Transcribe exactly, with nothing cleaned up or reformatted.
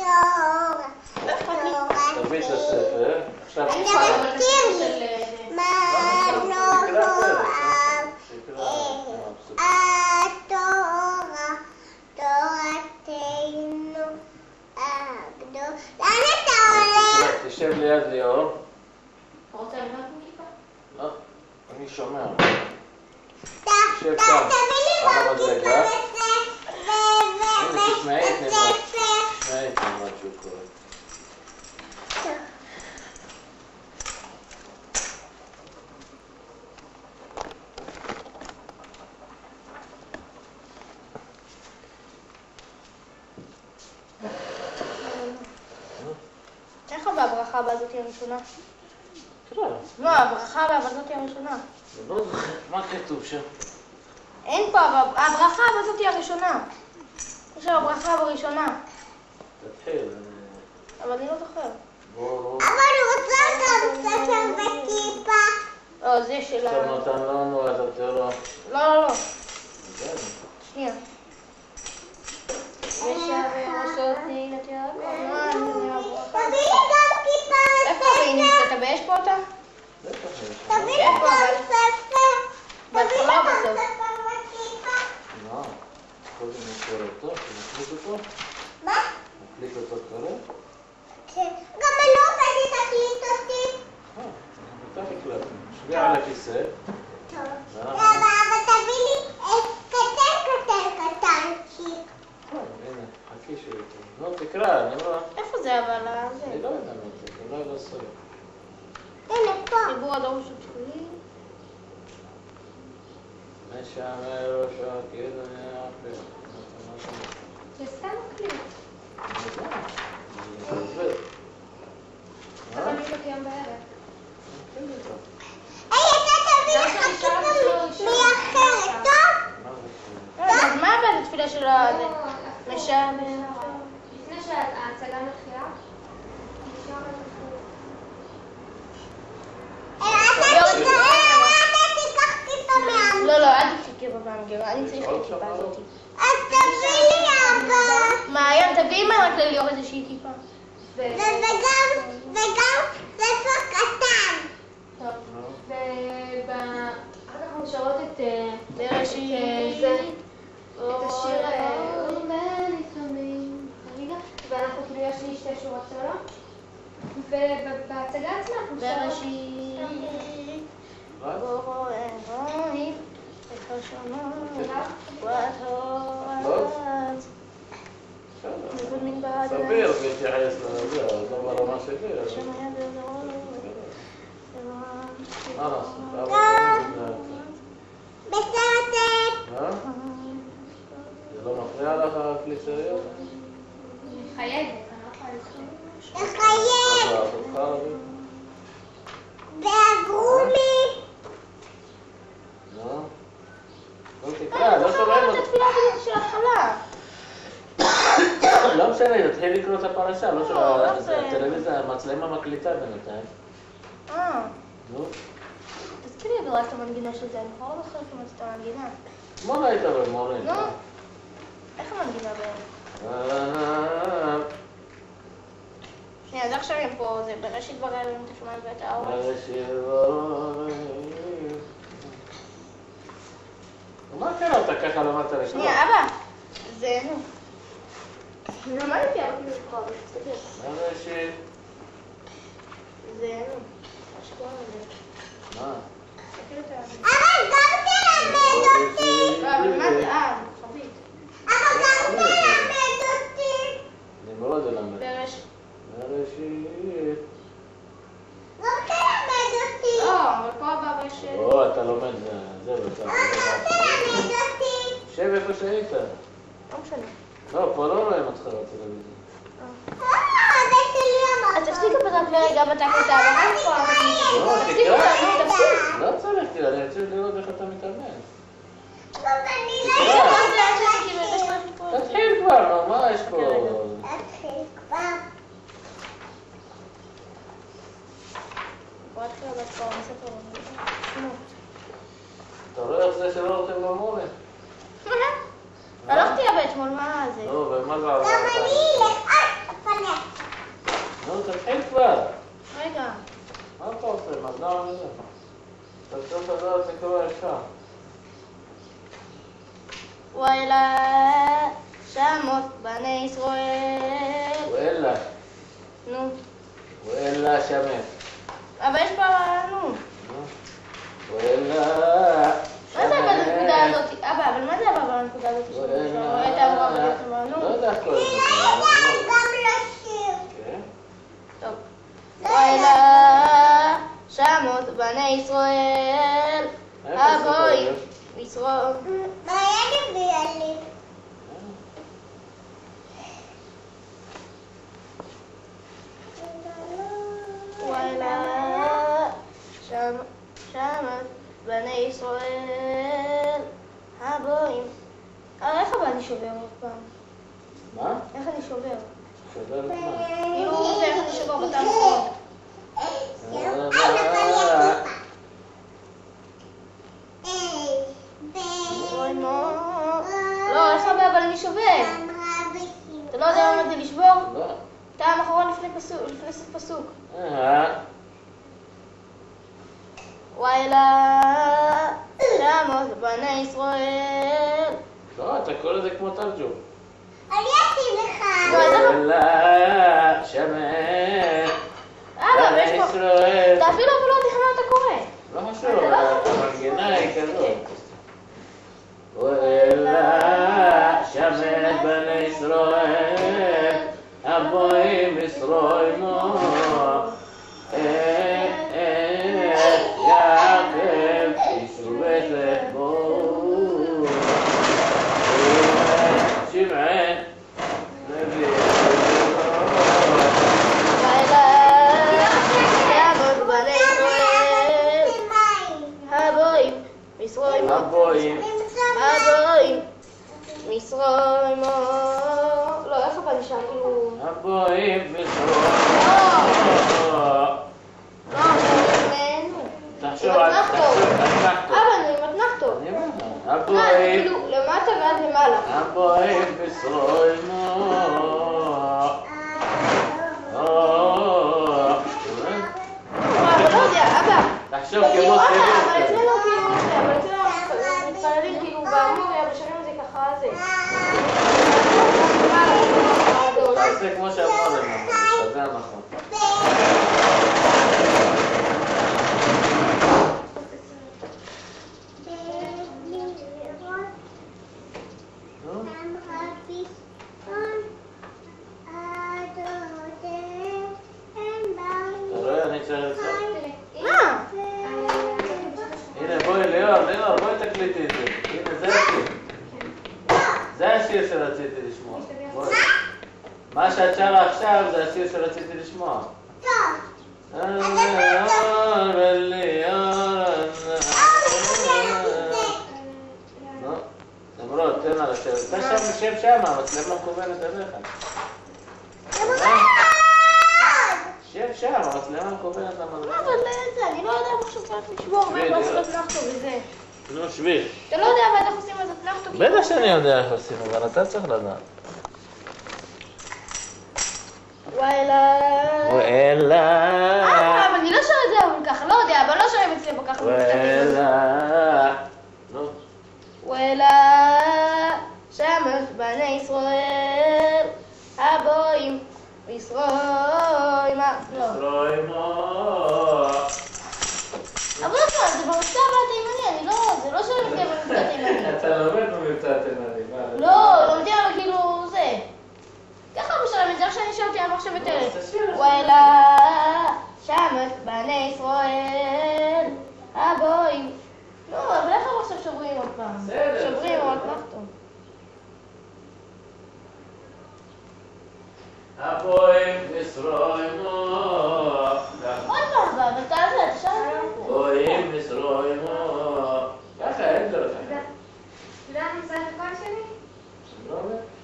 תביא את הספר. עכשיו תשב ליד ליאור. אתה רוצה לבנות עם כיפה? לא, אני שומע. תביא לי גם כיפה תשמעי את נמרת. תשמעי את נמרת שהוא קורא. איך הברכה הבאה זאת הראשונה? תראה. לא, הברכה הבאה זאת הראשונה. לא זוכר, מה כתוב שם? אין פה, הברכה הבאה זאת הראשונה. יש שם הברכה בראשונה. תתחיל. אבל אני לא זוכר. בואו. אבל הוא רוצה גם ספר וכיפה. לא, זה של ה... עכשיו נותן לנו את הטרור. לא, לא, לא. בסדר. שנייה. ושבעשותני לתיאבון. תביא לי גם כיפה איפה היא נמצאת? אתה באש פה אותה? תביא לי גם ספר. תביא לי גם בסוף. ספר וכיפה. מה? קודם נקרא אותו, נקליט אותו? מה? נקליט אותו קורא? כן. גם אני לא עובדת תקליט אותי. אה, אתה הקלטנו. שבי על הכיסא. טוב. אבל תביא לי קטן קטן קטנצ'יק. הנה, חכי שהוא איתי. נו, תקרא, אני רואה. איפה זה אבל? אני לא יודע מה זה, אולי לא סוף. הנה פה. חיבור הדור שלי. משעמר ראשו, כאילו נעפה. זה סתם מקליט. אני יודע, זה עובד. אתה תמיד אותי היום בערב. כן, זה טוב. היי, אתה תביא לך כיפה מאחרת, טוב? מה זה טוב? אז מה הבאת התפילה של ה... משעמר? לפני שההצגה מתחילה, אתה תיקח כיפה מהמגירה. לא, לא, אל תקחי כיפה מהמגירה, אני צריך את הכיפה הזאת. אז תביא לי אבא. מעיין, תביאי מה רק לליאור איזושהי כיפה. וגם, וגם ספר קטן. טוב, ואחר כך אנחנו נשארות את בראשית. זה, את השיר לפעמים, רגע, ואנחנו כאילו יש לי שתי שורות סולו, ובהצגה עצמה אנחנו נשארות בראשית. בורא אלוהים את השמיים והארץ. סביר להתייחס לזה, לא ברמה שלי. מה לעשות? בסרט. מה? זה לא מפריע לך הקליסריות? אני חייבת, אני לא יכולה לזכור. לחייב. ועברו לי. נו? לא תקרא, לא שומעים את התפילה הזאת של ההתחלה. לא משנה, תתחיל לקרוא את הפרשה, לא לא, שומעים. הטלוויזיה, המצלמה מקליטה בינתיים. אה. נו? תזכירי לי רק את המנגינה של זה, אני כבר לא זוכרת כמה את המנגינה. מה היית במורה? נו? איך המנגינה בהם? שנייה, אז עכשיו הם פה, זה בראשית ברא אלוהים את השמיים ואת הארץ. בראשית ברא. מה קרה? אתה ככה למדת לקרוא? שנייה, אבא. זה נו. למדתי אבל כאילו לקרוא, אבל תסתכל. בראשית. זה נו. מה שקורה לזה. מה? תסתכל את ה... אבל גם תלמד אותי. לא, אבל מה זה? אה, חבית. אבל גם תלמד אותי. נמרוד ללמד. בראשית. בראשית. גם תלמד אותי. לא, אבל פה הבא יש... או, אתה לומד זה ואתה... תלמד אותי. שב איפה שהיית. לא משנה. לא, פה לא רואים אותך בטלוויזיה. אז תפסיק הפרק לרגע בתקלטה, אבל איפה? לא, תפסיק תקרא. אותנו, תפסיק. לא צריך, תראה, אני רוצה לראות איך אתה מתאמן. תתחיל כבר, נו, מה יש פה? תתחיל כבר. בוא נתחיל לבית כבר, מספר לנו. אתה רואה איך זה שלא הולכים למורה? הלכתי לבית אתמול, מה זה? נו, ומה זה? גם אני אלך, אבל זה קורה ישר. ואלה שמות בני ישראל. ואלה. נו. ואלה שמת. אבל יש פה, נו. ואלה מה זה אבל בנקודה הזאת? אבא, אבל מה זה אבא בנקודה הזאת? לא יודע איך קוראים לזה. גם לשיר. כן. טוב. ואלה שמות בני ישראל. הבואים ישראל. מה היה לי לי? וואלה, שם, שמת בני ישראל, הבואים. אה, איך אבל אני שובר עוד פעם? מה? איך אני שובר? שובר את מה? כאילו, זה איך אני שובר בטעם אחרון. לא, איך הרבה אבל אני שובר. אתה לא יודע מה זה לשבור? לא. טעם אחרון לפני פסוק, לפני סוף פסוק. אה. וואלה, שמות בני ישראל. לא, אתה קורא לזה כמו תרג'ום. אני אשים לך. ואלה שמת אבא, בני ויש פה... ישראל. אתה אפילו אבל לא יודע מה אתה קורא. לא חשוב, המנגינה היא כזאת. ואלה שמת בני ישראל, הבואים ישראל מו, את יעקב ישובץ בו, שמען נביא ואלה שמות בני ישראל. הבואים ישראל מו. הבואים הבואים ישראל מו. לא, איך אבל נשאר כאילו... הבואים ישראל. לא, ממנו. תחשוב על מתנחתו. מתנחתו. אבא, אני מתנחתו. אני אומר לך, מה, הבואים כאילו, למטה ועד למעלה. הבואים ישראל מו. אבל לא יודע, אבא. תחשוב כאילו, כמו אבא, אבל סיבוב. אצלנו כאילו, אבל אצלנו מתפללים כאילו באמוריה, ושרים את זה ככה זה. תעשה כמו שאמרנו להם, זה נכון. אתה רואה, אני צריך לצאת. מה? הנה בואי ליאור, ליאור, בואי תקליטי את זה. הנה זה השיר. זה השיר שרציתי לשמוע. בואי. מה שאת שרה עכשיו זה השיר שרציתי לשמוע. למרות, תן לה לשבת. אתה שם לשב שם, המצלמה מכוונת אליך. שב שם, המצלמה מכוונת מה, למדרגה. אבל זה, אני לא יודע איך עכשיו לשבור, ואיך לעשות אתנחתו וזה. נו, שבי. אתה לא יודע אבל איך עושים את אתנחתו. בטח שאני יודע איך עושים, אבל אתה צריך לדעת. וואלה. ואלה. אה, אבל אני לא שואל את זה אבל ככה, לא יודע, אבל לא שואלים אצלי בככה. ואלה. נו. וואלה, שמות בני ישראל, הבואים, ישראל, מה? לא. ישראל מו. אבל לא שואל, זה במבטא התימני, אני לא, זה לא שואל אותי במבטא התימני. אתה לומד במבטא תימני. לא, לומדים אבל כאילו זה. ככה משלם את זה, עכשיו אני שואלתי על מחשב בטרם. וואלה, שמות בני ישראל, הבואים. לא, אבל איך הם עכשיו שוברים עוד פעם? בסדר, שוברים בסדר. עוד נחתו. הבואים ישראל מו. עוד פעם, אבל תעשה, תשאל. הבואים ישראל מו. ככה, אין דרך. אתה יודע מה זה הקול שלי? לא אומר?